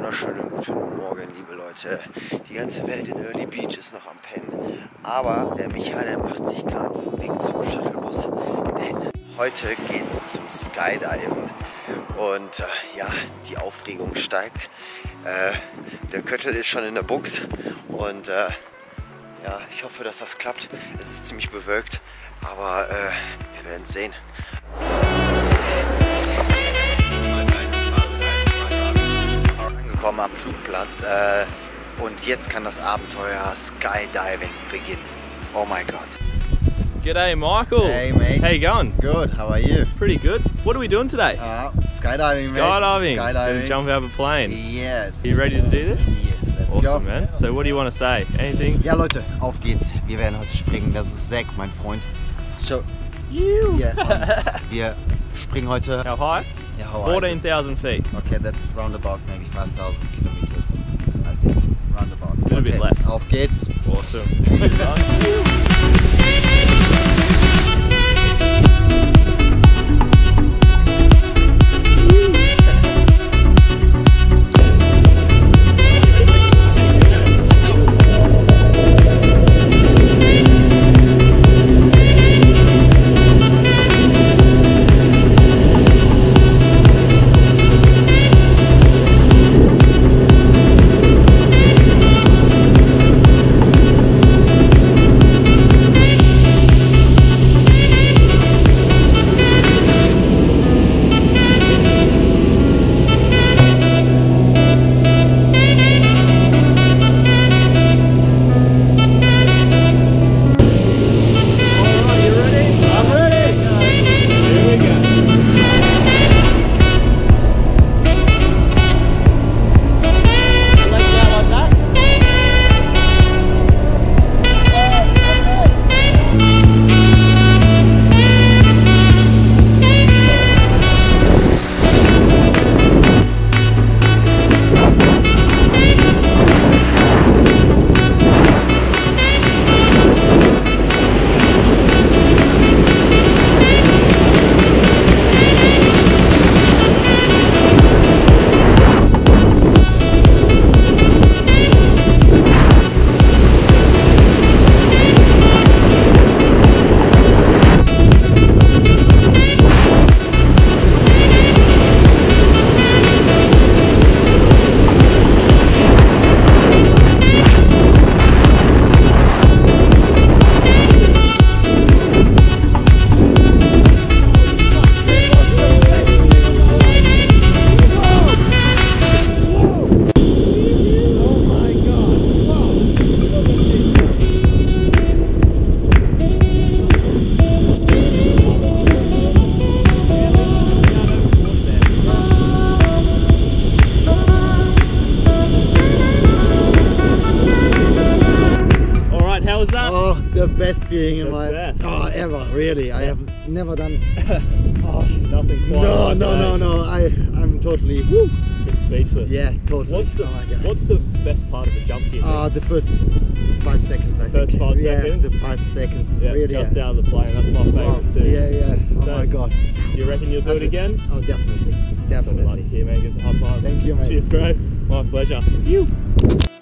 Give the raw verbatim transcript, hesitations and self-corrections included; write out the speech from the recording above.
wunderschönen guten Morgen, liebe Leute. Die ganze Welt in Early Beach ist noch am Pennen, aber der Micha, der macht sich gerade auf den Weg zum Shuttlebus, denn heute geht es zum Skydiven und äh, ja, die Aufregung steigt. Äh, der Köttel ist schon in der Buchs und äh, ja, ich hoffe, dass das klappt. Es ist ziemlich bewölkt, aber äh, wir werden sehen. Angekommen am Flugplatz äh, und jetzt kann das Abenteuer Skydiving beginnen. Oh my God. G'day Michael. Hey mate. How you going? Good, how are you? Pretty good. What are we doing today? Uh, skydiving, mate. Skydiving. Skydiving. Gonna jump out of a plane. Yeah. Are you ready to do this? Yes, let's Awesome, go. man. So what do you want to say? Anything? Ja Leute, auf geht's. Wir werden heute springen. Das ist Zack, mein Freund. So, You. yeah, und wir springen heute. How high? Ja, how high? fourteen thousand feet. Okay, that's round about maybe five thousand kilometers. I think, round about. A little okay, bit less. Auf geht's. Awesome. How was that? Oh, the best feeling in The my best. oh ever. Really, I have never done. Oh, Nothing quite no, like no, that. no, no. I I'm totally. Woo. Bit speechless. Yeah, totally. What's the Oh my God. What's the best part of the jump here? Uh, the first five seconds, I First think. five yeah, seconds? the five seconds. yeah, really, just yeah. out of the plane. That's my favourite Oh, too. yeah, yeah. Oh So, my God. Do you reckon you'll do it again? Oh, definitely, That's what we like to definitely. hear, man. Give us a high five. Thank you, mate. Cheers, bro. My pleasure. You.